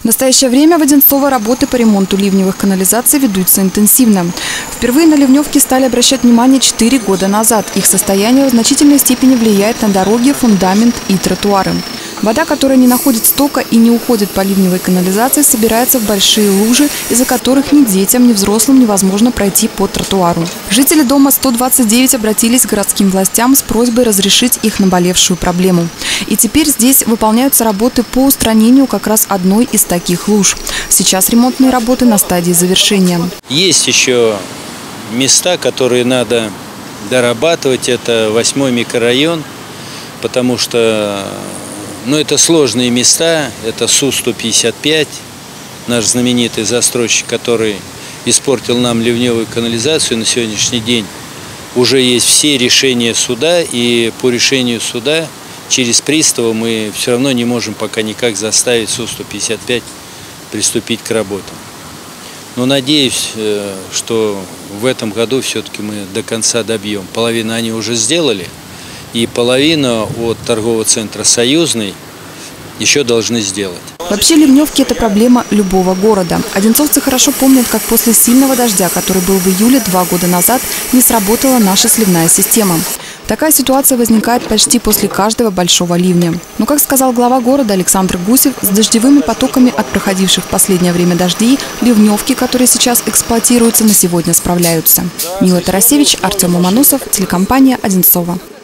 настоящее время в Одинцово работы по ремонту ливневых канализаций ведутся интенсивно. Впервые на ливневки стали обращать внимание 4 года назад. Их состояние в значительной степени влияет на дороги, фундамент и тротуары. Вода, которая не находит стока и не уходит по ливневой канализации, собирается в большие лужи, из-за которых ни детям, ни взрослым невозможно пройти по тротуару. Жители дома 129 обратились к городским властям с просьбой разрешить их наболевшую проблему. И теперь здесь выполняются работы по устранению как раз одной из таких луж. Сейчас ремонтные работы на стадии завершения. Есть еще места, которые надо дорабатывать. Это 8-й микрорайон, потому что это сложные места. Это Су-155, наш знаменитый застройщик, который испортил нам ливневую канализацию. На сегодняшний день уже есть все решения суда, и по решению суда через пристава мы все равно не можем пока никак заставить Су-155 приступить к работам. Но надеюсь, что в этом году все-таки мы до конца добьем. Половину они уже сделали, и половину от торгового центра «Союзный» еще должны сделать. Вообще ливневки – это проблема любого города. Одинцовцы хорошо помнят, как после сильного дождя, который был в июле 2 года назад, не сработала наша сливная система. Такая ситуация возникает почти после каждого большого ливня. Но, как сказал глава города Александр Гусев, с дождевыми потоками от проходивших в последнее время дождей ливневки, которые сейчас эксплуатируются, на сегодня справляются. Мила Тарасевич, Артем Ломоносов, телекомпания «Одинцово».